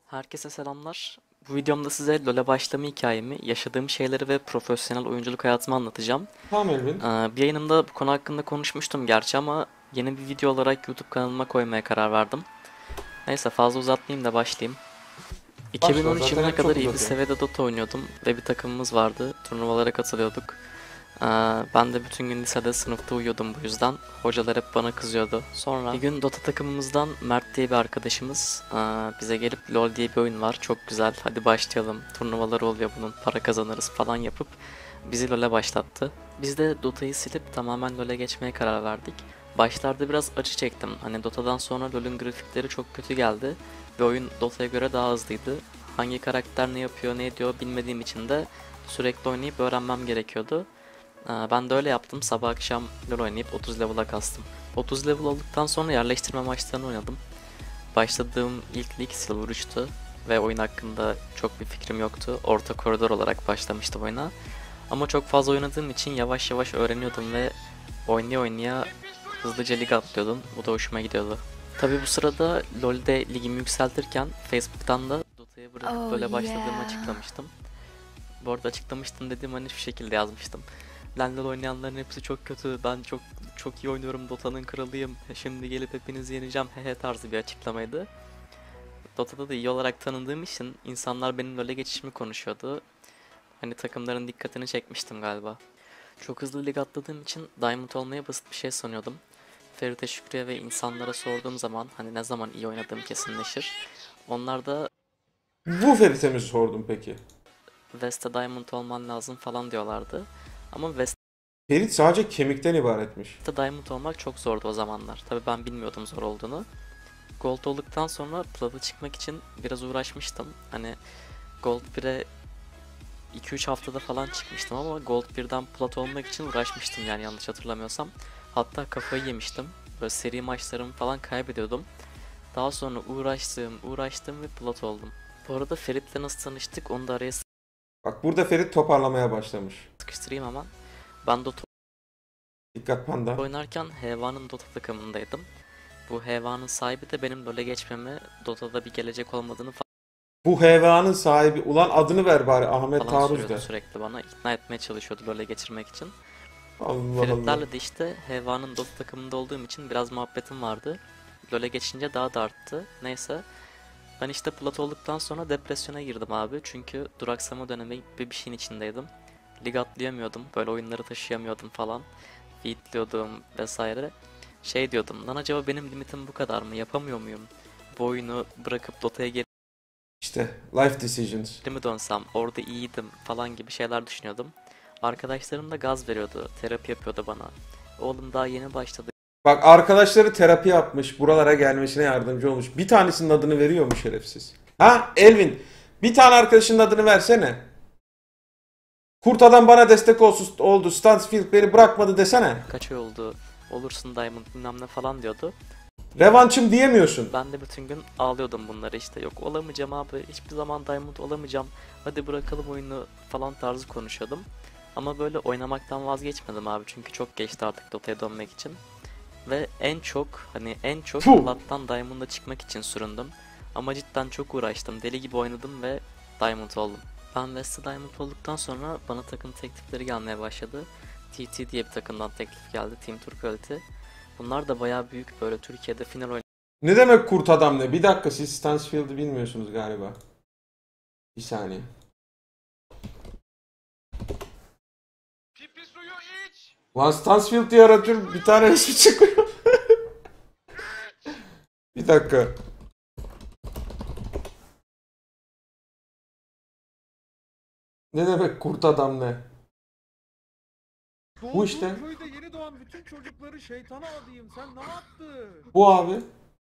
Herkese selamlar. Bu videomda size LoL'e başlama hikayemi, yaşadığım şeyleri ve profesyonel oyunculuk hayatımı anlatacağım. Tamam Elvin. Bir yayınımda bu konu hakkında konuşmuştum gerçi ama yeni bir video olarak YouTube kanalıma koymaya karar verdim. Neyse fazla uzatmayayım da başlayayım. Başla. 2013 Zaten yılına hep kadar çok iyi bir uzatıyorsun. seviyede Dota oynuyordum ve bir takımımız vardı. Turnuvalara katılıyorduk. Ben de bütün gün lisede sınıfta uyuyordum bu yüzden. Hocalar hep bana kızıyordu. Sonra bir gün Dota takımımızdan Mert diye bir arkadaşımız bize gelip LoL diye bir oyun var. Çok güzel, hadi başlayalım. Turnuvalar oluyor bunun, para kazanırız falan yapıp bizi LoL'e başlattı. Biz de Dota'yı silip tamamen LoL'e geçmeye karar verdik. Başlarda biraz acı çektim. Hani Dota'dan sonra LoL'ün grafikleri çok kötü geldi ve oyun Dota'ya göre daha hızlıydı. Hangi karakter ne yapıyor, ne ediyor bilmediğim için de sürekli oynayıp öğrenmem gerekiyordu. Ben de öyle yaptım. Sabah akşam LoL oynayıp 30 level'a kastım. 30 level olduktan sonra yerleştirme maçlarını oynadım. Başladığım ilk lig Silver 3'tü ve oyun hakkında çok bir fikrim yoktu. Orta koridor olarak başlamıştım oyuna. Ama çok fazla oynadığım için yavaş yavaş öğreniyordum ve oynaya oynaya hızlıca lig atlıyordum. Bu da hoşuma gidiyordu. Tabi bu sırada LoL'de ligimi yükseltirken Facebook'tan da Dota'ya bırakıp Oh LoL'e başladığımı yeah. açıklamıştım. Bu arada açıklamıştım dediğim hani şu şekilde yazmıştım. LoL oynayanların hepsi çok kötü. Ben çok iyi oynuyorum. Dota'nın kralıyım. Şimdi gelip hepinizi yeneceğim. Hehe tarzı bir açıklamaydı. Dota'da da iyi olarak tanındığım için insanlar benim LoL'e geçişimi konuşuyordu. Hani takımların dikkatini çekmiştim galiba. Çok hızlı lig atladığım için Diamond olmaya basit bir şey sanıyordum. Ferit'e, Şükrü'ye ve insanlara sorduğum zaman hani ne zaman iyi oynadığım kesinleşir. Onlar da Bu Ferit'e mi sordum peki? West'te Diamond olman lazım falan diyorlardı. Ama Ferit sadece kemikten ibaretmiş. West'te Diamond olmak çok zordu o zamanlar. Tabii ben bilmiyordum zor olduğunu. Gold olduktan sonra Plat'a çıkmak için biraz uğraşmıştım. Hani Gold 1'e 2-3 haftada falan çıkmıştım ama Gold 1'den Plat olmak için uğraşmıştım yani yanlış hatırlamıyorsam. Hatta kafayı yemiştim. Böyle seri maçlarımı falan kaybediyordum. Daha sonra uğraştım ve Plat oldum. Bu arada Ferit'le nasıl tanıştık onu da araya Bak burada Ferit toparlamaya başlamış. sıkıştırayım hemen. Ben Dota Dikkat panda. oynarken Heva'nın Dota takımındaydım. Bu Heva'nın sahibi de benim LoL'e geçmemi, Dota'da bir gelecek olmadığını Bu HVA'nın sahibi. Ulan adını ver bari Ahmet falan Taarruz söylüyordu de. sürekli bana. İkna etmeye çalışıyordu LoL'e geçirmek için. Allah Allah. Feritlerle de işte Heva'nın Dota takımında olduğum için biraz muhabbetim vardı. LoL'e geçince daha da arttı. Neyse. Ben işte plat olduktan sonra depresyona girdim abi. Çünkü duraksama dönemi gibi bir şeyin içindeydim. Lig atlayamıyordum. Böyle oyunları taşıyamıyordum falan. Feedliyordum vesaire. Şey diyordum. Lan acaba benim limitim bu kadar mı? Yapamıyor muyum? Bu oyunu bırakıp Dota'ya geri İşte life decisions. mi dönsem? Orada iyiydim falan gibi şeyler düşünüyordum. Arkadaşlarım da gaz veriyordu. Terapi yapıyordu bana. Oğlum daha yeni başladı. Bak arkadaşları terapi yapmış. Buralara gelmesine yardımcı olmuş. Bir tanesinin adını veriyor mu şerefsiz? Ha Elvin. Bir tane arkadaşının adını versene. Kurt adam bana destek oldu. Stansfield beni bırakmadı desene. Kaç ay oldu? Olursun Diamond bilmem ne falan diyordu. Revanşım diyemiyorsun. Ben de bütün gün ağlıyordum bunları işte. Yok olamayacağım abi. Hiçbir zaman Diamond olamayacağım. Hadi bırakalım oyunu falan tarzı konuşuyordum. Ama böyle oynamaktan vazgeçmedim abi. Çünkü çok geçti artık Dota'ya dönmek için. Ve en çok Puh. Plat'tan Diamond'a çıkmak için süründüm. Ama cidden çok uğraştım. Deli gibi oynadım ve Diamond oldum. Ben West'te Diamond olduktan sonra bana takım teklifleri gelmeye başladı. TT diye bir takımdan teklif geldi. Team Turquoise. Bunlar da bayağı büyük böyle Türkiye'de final Ne demek kurt adam ne? Bir dakika siz Stansfield'ı bilmiyorsunuz galiba. Bir saniye. Pipi suyu iç. Lan Stansfield diye aratıyorum bir tane resmi çıkıyor. Bir dakika. Ne demek kurt adam ne? Bu işte. Doğduğum köyde yeni doğan bütün çocukları şeytana adayım. Sen ne yaptın? Bu abi.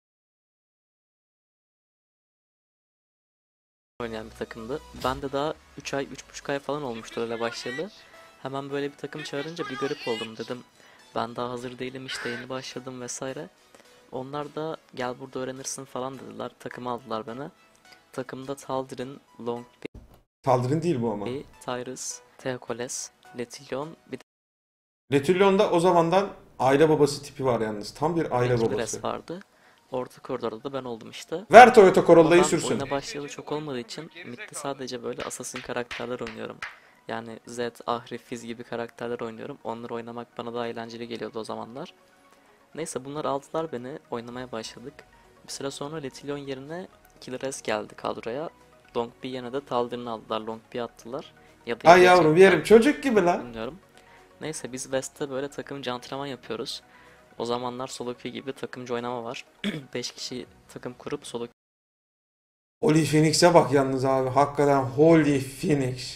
oynayan bir takımdı. Ben de daha 3 ay, 3,5 ay falan olmuştu öyle başladı. Hemen böyle bir takım çağırınca bir garip oldum dedim. Ben daha hazır değilim işte yeni başladım vesaire. Onlar da gel burada öğrenirsin falan dediler. Takıma aldılar beni. Takımda Taldir'in, Taldir'in değil bu ama. Longbay, Tyrus, Theokoles, Letilion bir Retullion'da o zamandan aile babası tipi var yalnız. Tam bir de aile Killers babası. vardı. orta koridorda da ben oldum işte. Ver Toyota Corolla'yı Ama ben sürsün. oyuna başlayalı çok olmadığı için midde sadece böyle assassin karakterler oynuyorum. Yani Zed, Ahri, Fizz gibi karakterler oynuyorum. Onları oynamak bana daha eğlenceli geliyordu o zamanlar. Neyse bunlar aldılar beni, oynamaya başladık. Bir süre sonra Letillion yerine Killer S geldi kadroya. Long B yerine de Taldir'ini aldılar, Long B attılar. Ya da Ay yavrum yedecekler, yerim çocuk gibi lan. bilmiyorum. Neyse biz West'te böyle takımcı antrenman yapıyoruz. O zamanlar solo queue gibi takımcı oynama var. 5 kişi takım kurup solo. Holy Phoenix'e bak yalnız abi. Hakikaten Holy Phoenix.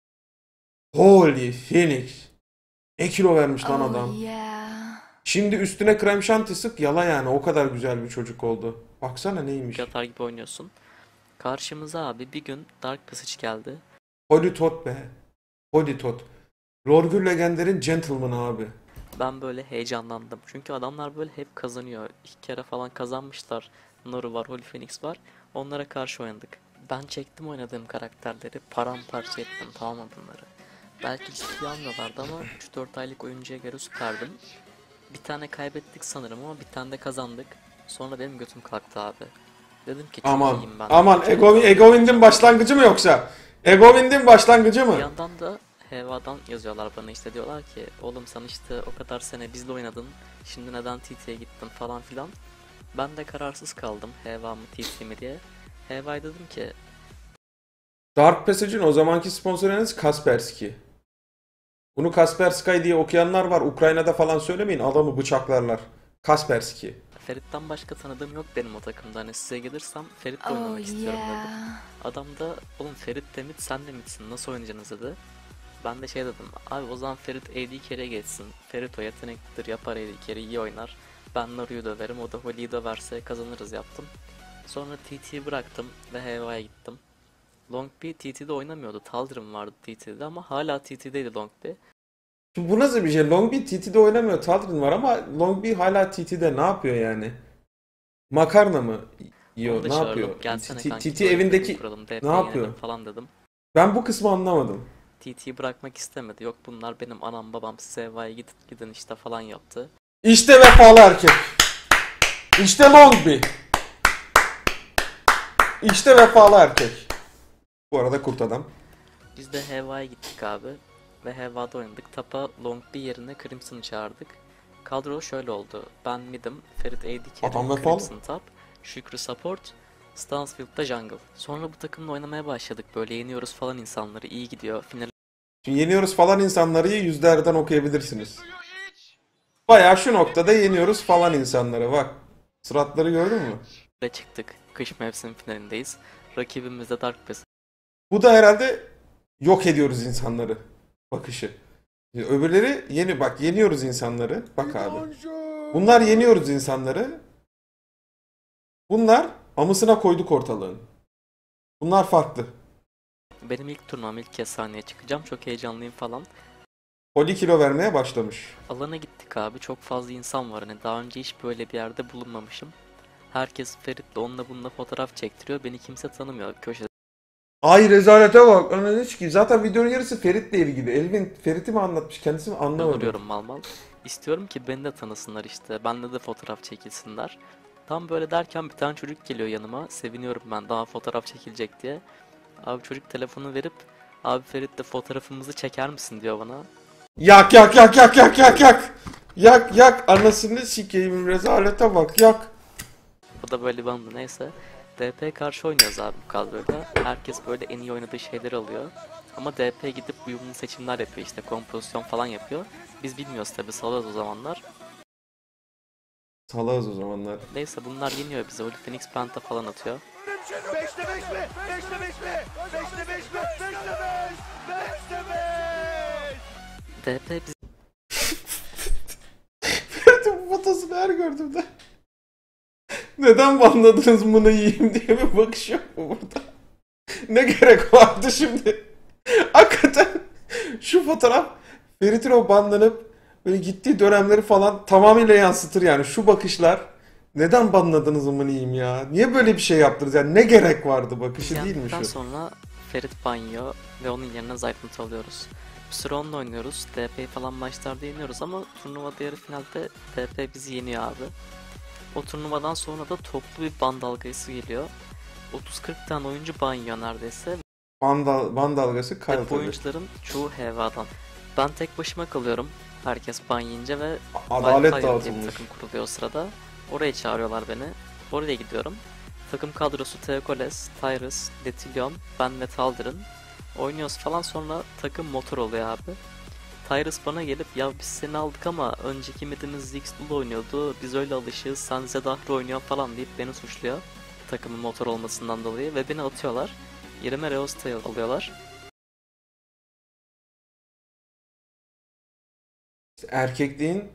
Holy Phoenix. Ne kilo vermiş lan adam. Şimdi üstüne krem şanti sık yala yani. O kadar güzel bir çocuk oldu. Baksana neymiş. Atar gibi oynuyorsun. Karşımıza abi bir gün Dark Passage geldi. Holy Tot be. Holy Tot. Lorgür Legender'in Gentleman'ı abi. Ben böyle heyecanlandım. Çünkü adamlar böyle hep kazanıyor. 2 kere falan kazanmışlar. Naru var, Holy Phoenix var. Onlara karşı oynadık. Ben çektim oynadığım karakterleri. Paramparça ettim, tamam mı bunları? Belki ciddiye almıyorlardı ama 3-4 aylık oyuncuya göre süperdim. Bir tane kaybettik sanırım ama bir tane de kazandık. Sonra benim götüm kalktı abi. Dedim ki çok Aman. iyiyim ben. Aman Egowind'in başlangıcı mı yoksa? Egowind'in başlangıcı Bir mı? yandan da Heva'dan yazıyorlar bana, işte diyorlar ki oğlum sen işte o kadar sene bizle oynadın, şimdi neden TT'ye gittin falan filan. Ben de kararsız kaldım, Heva mı TT mi diye. Heva'ya dedim ki Dark Passage'in o zamanki sponsorunuz Kaspersky. Bunu Kaspersky diye okuyanlar var. Ukrayna'da falan söylemeyin. Adamı bıçaklarlar. Kaspersky. Ferit'ten başka tanıdığım yok benim o takımda, hani size gelirsem Ferit'le oynamak istiyorum dedim. Adam da oğlum Ferit de mid sen de midsin, nasıl oynayacaksınız dedi. Ben de şey dedim, abi o zaman Ferit AD carry'e geçsin. Ferit o yeteneklidir, yapar AD carry, iyi oynar. Ben Naru'yu döverim, o da Holy'yi döverse kazanırız yaptım. Sonra TT'yi bıraktım ve Heva'ya gittim. Long B TT'de oynamıyordu, Taldir'im vardı TT'de ama hala TT'deydi Long B. Şimdi bu nasıl bir şey? Long B TT'de oynamıyor. Taldir'in var ama Long B hala TT'de ne yapıyor yani? Makarna mı yiyor? Onu da Ne çağırdım, yapıyor? gelsene TT kanki, böyle evindeki takım kuralım, DP ne yapıyor? yenelim falan dedim. Ben bu kısmı anlamadım. TT'yi bırakmak istemedi, yok bunlar benim anam babam, size Heva'ya gidin işte falan yaptı. İşte vefalı erkek. İşte Long B. İşte vefalı erkek. Bu arada kurt adam. Biz de Heva'ya gittik abi ve Heva'da oynadık. Tapa Long B yerine Crimson'ı çağırdık. Kadro şöyle oldu. Ben mid'im, Ferit AD Adam carry, vefalı. Crimson top, Şükrü support, Stansfield'da jungle. Sonra bu takımla oynamaya başladık. Böyle yeniyoruz falan insanları, iyi gidiyor. Finale Şimdi yeniyoruz falan insanları yüzlerden okuyabilirsiniz. Bayağı şu noktada yeniyoruz falan insanları. Bak. Sıratları gördün mü? çıktık. Kış mevsim finalindeyiz. Rakibimiz de Dark Passage. Bu da herhalde yok ediyoruz insanları bakışı. Öbürleri bak yeniyoruz insanları. Bak abi. Bunlar yeniyoruz insanları. Bunlar amısına koyduk ortalığın. Bunlar farklı. Benim ilk turnuvam, ilk kez sahneye çıkacağım. Çok heyecanlıyım falan. Poli kilo vermeye başlamış. Alana gittik abi. Çok fazla insan var. Hani daha önce hiç böyle bir yerde bulunmamışım. Herkes Ferit'le onunla bununla fotoğraf çektiriyor. Beni kimse tanımıyor. Köşede Ay rezalete bak. Anladın ki zaten videonun yarısı Ferit'le ilgili. Elvin Ferit'i mi anlatmış kendisi mi anlamadım. duruyorum mal mal. İstiyorum ki beni de tanısınlar işte. Benle de fotoğraf çekilsinler. Tam böyle derken bir tane çocuk geliyor yanıma. Seviniyorum ben, daha fotoğraf çekilecek diye. Abi çocuk telefonu verip abi Ferit'le fotoğrafımızı çeker misin diyor bana. Yak yak yak yak yak yak yak. Yak yak anasını sikeyim rezalete bak yak. Bu da böyle bandı, neyse. DP karşı oynuyoruz abi bu kadroyla. Herkes böyle en iyi oynadığı şeyleri alıyor. Ama DP gidip uyumlu seçimler yapıyor, işte kompozisyon falan yapıyor. Biz bilmiyoruz tabi, salıyoruz o zamanlar. Salağız o zamanlar. Neyse bunlar yeniyor bize. Holy Phoenix Penta falan atıyor. 5'te 5 mi? 5'te 5 mi? 5'te 5 mi? 5'te 5! 5'te 5! DP bizi Ferit'in fotosunu her gördüğümde neden banladınız bunu yiyeyim diye bir bakış yok mu burada? Ne gerek vardı şimdi? Hakikaten şu fotoğraf Ferit'in o banlanıp böyle gittiği dönemleri falan tamamıyla yansıtır yani. Şu bakışlar neden banladınız amını yiyeyim ya? Niye böyle bir şey yaptınız yani? Ne gerek vardı bakışı değil mi yendikten şu? sonra Ferit banyo ve onun yerine Zaytnut alıyoruz. Bir süre onunla oynuyoruz. DP'yi falan maçlarda yeniyoruz ama turnuvada yarı finalde DP bizi yeniyor abi. O turnuvadan sonra da toplu bir ban dalgası geliyor. 30-40 tane oyuncu ban yiyor neredeyse. Ban dalgası Kyle Ve bu tabii. oyuncuların çoğu HVA'dan. Ben tek başıma kalıyorum. Herkes ban yiyince ve Adalet Wildfire diye bir dağıtılmış. takım kuruluyor o sırada. Oraya çağırıyorlar beni. Oraya gidiyorum. Takım kadrosu Teokoles, Tyrus, Letillion, ben ve Taldir'in. Oynuyoruz falan, sonra takım motor oluyor abi. Tyrus bana gelip ya biz seni aldık ama önceki midimiz Ziggs'le oynuyordu. Biz öyle alışığız, sen Zedahri oynuyor falan deyip beni suçluyor. Takımın motor olmasından dolayı ve beni atıyorlar. Yerime Reosta'yı alıyorlar. Erkekliğin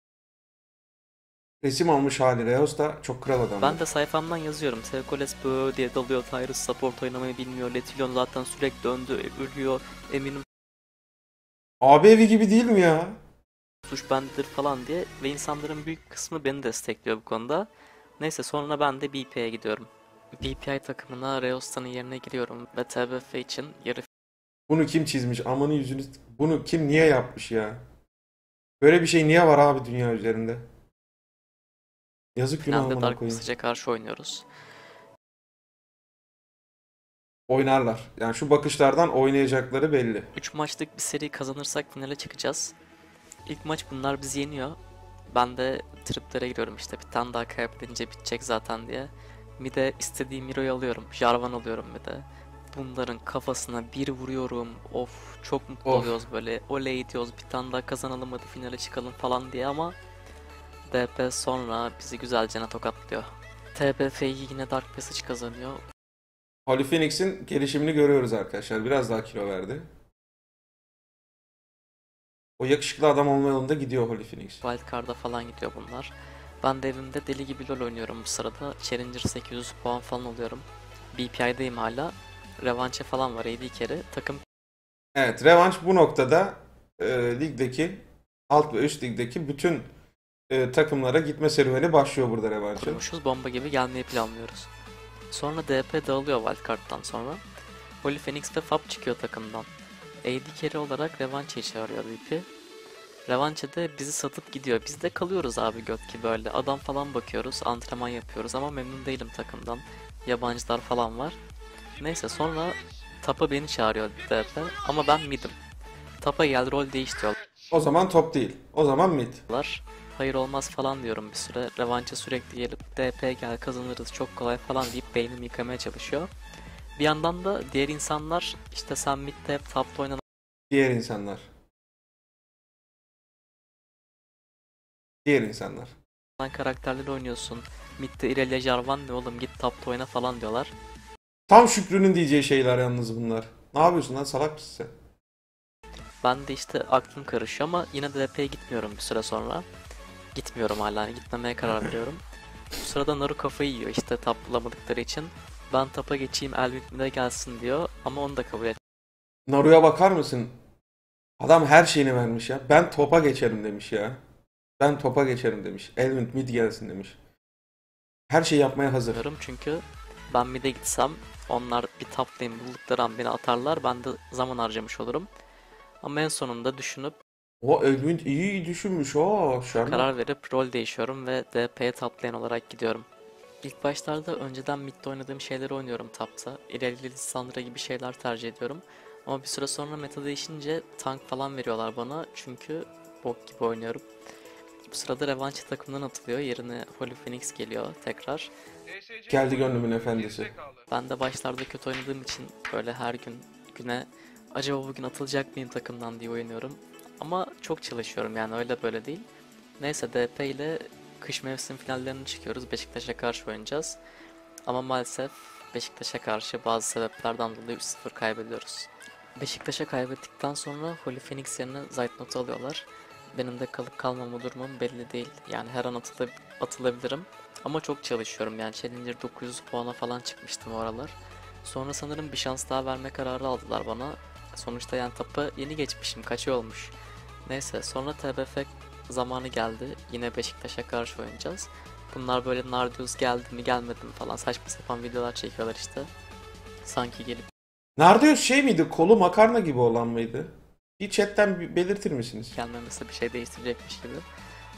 resim almış hali. Reos da çok kral adam. Ben de sayfamdan yazıyorum. Teokoles böyle diye dalıyor. Tyrus support oynamayı bilmiyor. Letillion zaten sürekli ölüyor. Eminim Abi evi gibi değil mi ya? suç bendedir falan diye. Ve insanların büyük kısmı beni destekliyor bu konuda. Neyse, sonra ben de BP'ye gidiyorum. BPI takımına Reosta'nın yerine giriyorum. Ve TBF için yarı Bunu kim çizmiş? Amanı yüzünü... Bunu kim niye yapmış ya? Böyle bir şey niye var abi dünya üzerinde? Yazık günah finalde amına Dark koyayım. Passage'e karşı oynuyoruz. Oynarlar. Yani şu bakışlardan oynayacakları belli. 3 maçlık bir seri kazanırsak finale çıkacağız. İlk maç bunlar bizi yeniyor. Ben de triplere giriyorum, işte bir tane daha kaybedince bitecek zaten diye. Bir de istediğim Hero'yu alıyorum. Jarvan alıyorum bir de. Bunların kafasına bir vuruyorum. Of, çok mutlu Of. oluyoruz böyle. Oley diyoruz, bir tane daha kazanalım hadi finale çıkalım falan diye, ama DP sonra bizi güzelce tokatlıyor. TBF'yi yine Dark Passage kazanıyor. Holy Phoenix'in gelişimini görüyoruz arkadaşlar. Biraz daha kilo verdi. O yakışıklı adam olma yolunda gidiyor Holy Phoenix. Wildcard'a falan gidiyor bunlar. Ben de evimde deli gibi LoL oynuyorum bu sırada. Challenger 800 puan falan alıyorum. BPI'deyim hala. Revanche falan var 7 kere. Takım Evet, revanş bu noktada ligdeki alt ve üst ligdeki bütün takımlara gitme serüveni başlıyor burada revanşın. kurmuşuz, bomba gibi gelmeyi planlıyoruz. Sonra DP dağılıyor Wildcard'dan sonra. Holy Phoenix ve Fab çıkıyor takımdan. AD carry olarak Revanche'yi çağırıyor BP. Revanche'de bizi satıp gidiyor. Biz de kalıyoruz abi göt gibi böyle. Adam falan bakıyoruz, antrenman yapıyoruz ama memnun değilim takımdan. Yabancılar falan var. Neyse, sonra Tapa beni çağırıyor DP ama ben mid'im. Tapa gel rol değiş O zaman top değil. O zaman mid. diyorlar. Hayır olmaz falan diyorum bir süre. Revanche sürekli gelip DP gel kazanırız çok kolay falan deyip beynimi yıkamaya çalışıyor. Bir yandan da diğer insanlar işte sen mid'de hep tapta oynanan Diğer insanlar. Diğer insanlar. karakterleri oynuyorsun. Mid'de Irelia Jarvan ne oğlum, git tapta oyna falan diyorlar. Tam Şükrü'nün diyeceği şeyler yalnız bunlar. Ne yapıyorsun lan, salak mısın sen? Ben de işte aklım karışıyor ama yine de DP'ye gitmiyorum bir süre sonra. Gitmiyorum hala, gitmemeye karar veriyorum. Bu sırada Naru kafayı yiyor işte tap bulamadıkları için. Ben tapa geçeyim, Elvin mid'e gelsin diyor ama onu da kabul etmiyor. Naru'ya bakar mısın? Adam her şeyini vermiş ya. Ben topa geçerim demiş ya. Ben topa geçerim demiş. Elvin mid gelsin demiş. Her şeyi yapmaya hazır. Çünkü ben mid'e gitsem onlar bir top lane buldukları an beni atarlar, ben de zaman harcamış olurum. Ama en sonunda düşünüp O Elvin iyi düşünmüş o. Şarman. karar verip rol değişiyorum ve DP'ye top lane olarak gidiyorum. İlk başlarda önceden mid'de oynadığım şeyleri oynuyorum tapta. İlerili Lissandra gibi şeyler tercih ediyorum. Ama bir süre sonra meta değişince tank falan veriyorlar bana çünkü bok gibi oynuyorum. Bu sırada Revanche takımdan atılıyor, yerine Holy Phoenix geliyor tekrar. Geldi gönlümün efendisi. Ben de başlarda kötü oynadığım için böyle her güne acaba bugün atılacak mıyım takımdan diye oynuyorum. Ama çok çalışıyorum yani, öyle böyle değil. Neyse, DP ile kış mevsim finallerine çıkıyoruz. Beşiktaş'a karşı oynayacağız. Ama maalesef Beşiktaş'a karşı bazı sebeplerden dolayı 3-0 kaybediyoruz. Beşiktaş'a kaybettikten sonra Holy Phoenix yerine Zeitnot'u alıyorlar. Benim de kalıp kalmama durumum belli değil. Yani her an atılabilirim. Ama çok çalışıyorum yani, Challenger 900 puana falan çıkmıştım o aralar. Sonra sanırım bir şans daha verme kararı aldılar bana. Sonuçta yani tapı yeni geçmişim, kaç ay olmuş. Neyse, sonra TBF zamanı geldi. Yine Beşiktaş'a karşı oynayacağız. Bunlar böyle Nardius geldi mi gelmedi mi falan saçma sapan videolar çekiyorlar işte. Sanki gelip Nardius şey miydi? Kolu makarna gibi olan mıydı? Bir chatten belirtir misiniz? gelmemesi bir şey değiştirecekmiş gibi.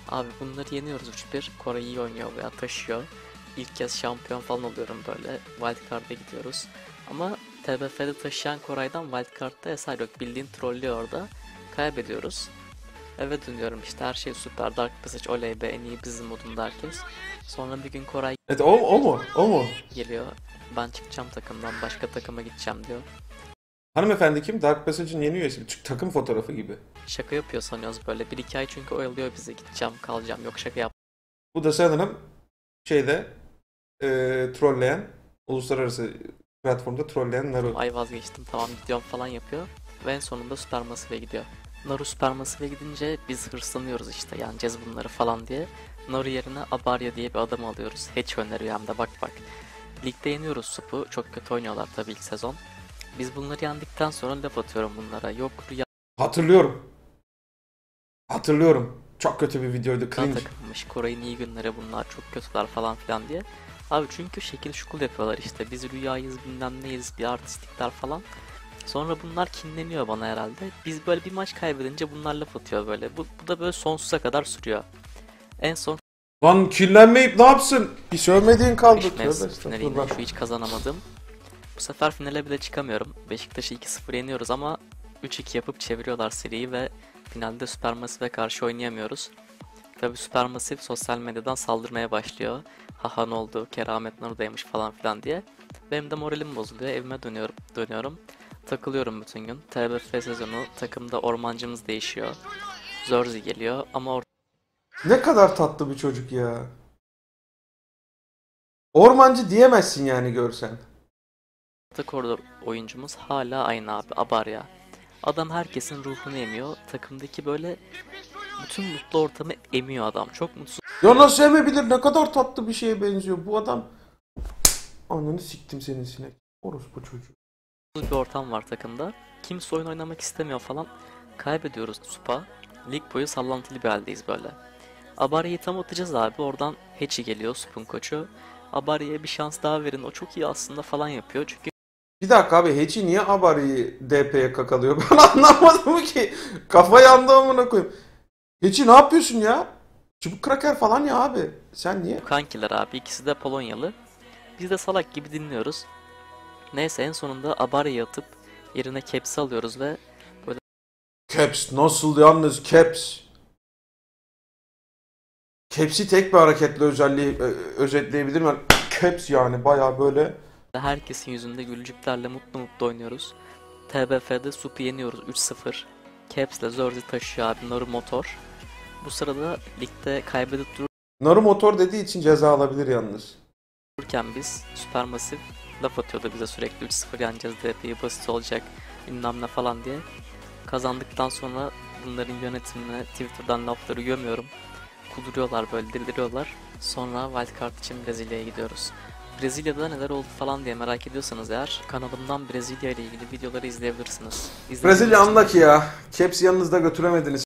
Abi bunları yeniyoruz 3-1. Koray iyi oynuyor veya taşıyor. İlk kez şampiyon falan oluyorum böyle. Wildcard'a gidiyoruz. Ama TBF'de taşıyan Koray'dan Wildcard'da eser yok. Bildiğin trollüyor orada. Kaybediyoruz. Eve dönüyorum işte her şey süper. Dark Passage oley be en iyi bizim modunda herkes. Sonra bir gün Koray Evet, o mu? O mu? geliyor. Ben çıkacağım takımdan başka takıma gideceğim diyor. Hanımefendi kim? Dark Passage'ın yeni üyesi. Takım fotoğrafı gibi. Şaka yapıyor sanıyoruz böyle. 1-2 ay çünkü oyalıyor bizi. Gideceğim kalacağım. Yok şaka Bu da sanırım şeyde trolleyen, uluslararası platformda trolleyen Naru. ay vazgeçtim tamam gidiyorum falan yapıyor. Ve en sonunda Supermassive'e gidiyor. Naru Supermassive'e gidince biz hırslanıyoruz işte yeneceğiz bunları falan diye. Naru yerine Abarya diye bir adam alıyoruz. Hiç öneriyor hem de bak bak. Ligde yeniyoruz Sup'u. Çok kötü oynuyorlar tabii ilk sezon. Biz bunları yendikten sonra laf atıyorum bunlara. Yok rüya Hatırlıyorum. Hatırlıyorum. Çok kötü bir videoydu. Cringe. takılmış. Koray'ın iyi günleri bunlar çok kötüler falan filan diye. Abi çünkü şekil şukul yapıyorlar işte. Biz rüyayız bilmem neyiz bir artistlikler falan. Sonra bunlar kinleniyor bana herhalde. Biz böyle bir maç kaybedince bunlar laf atıyor böyle. Bu da böyle sonsuza kadar sürüyor. En son Lan kirlenmeyip ne yapsın? Bir sövmediğin kaldı. Tövbe finalinde estağfurullah. şu hiç kazanamadım. Bu sefer finale bile çıkamıyorum. Beşiktaş'ı 2-0 yeniyoruz ama 3-2 yapıp çeviriyorlar seriyi ve finalde Supermassive'e karşı oynayamıyoruz. Tabi Supermassive sosyal medyadan saldırmaya başlıyor. Haha ne oldu, keramet neredeymiş falan filan diye. Benim de moralim bozuluyor, evime dönüyorum. Takılıyorum bütün gün. TBF sezonu, takımda ormancımız değişiyor. Zorzi geliyor ama Ne kadar tatlı bir çocuk ya. Ormancı diyemezsin yani görsen. orta koridor oyuncumuz hala aynı abi, Abarya. Adam herkesin ruhunu emiyor. Takımdaki böyle bütün mutlu ortamı emiyor adam. Çok mutsuz Ya nasıl emebilir? Ne kadar tatlı bir şeye benziyor bu adam. Ananı siktim senin sinek. Orospu çocuğu. bir ortam var takımda. Kimse oyun oynamak istemiyor falan. Kaybediyoruz Supa. Lig boyu sallantılı bir haldeyiz böyle. Abarya'yı tam atacağız abi. Oradan Hechi geliyor Sup'un koçu. Abarya'ya bir şans daha verin. O çok iyi aslında falan yapıyor. Çünkü Bir dakika abi Hechi niye Abari'yi DP'ye kakalıyor? Ben anlamadım ki. Kafa yandı amına koyayım. Hechi ne yapıyorsun ya? Çubuk kraker falan ya abi. Sen niye? kankiler abi. İkisi de Polonyalı. Biz de salak gibi dinliyoruz. Neyse en sonunda Abarya'yı atıp yerine Caps'i alıyoruz ve Caps nasıl yalnız Caps? Caps'i tek bir hareketle özetleyebilirim. Yani Caps yani baya böyle. herkesin yüzünde gülücüklerle mutlu mutlu oynuyoruz. TBF'de Sup'u yeniyoruz 3-0. Caps'le Zorzi taşıyor abi Naru motor. Bu sırada ligde kaybedip Naru motor dediği için ceza alabilir yalnız. dururken biz Supermassive laf atıyordu bize sürekli 3-0 yeneceğiz DP'yi basit olacak bilmem ne falan diye. Kazandıktan sonra bunların yönetimine Twitter'dan lafları gömüyorum. Kuduruyorlar böyle dildiriyorlar. Sonra Wildcard için Brezilya'ya gidiyoruz. Brezilya'da neler oldu falan diye merak ediyorsanız eğer kanalımdan Brezilya ile ilgili videoları izleyebilirsiniz. Brezilya anla ki ya. Caps'i yanınızda götüremediniz.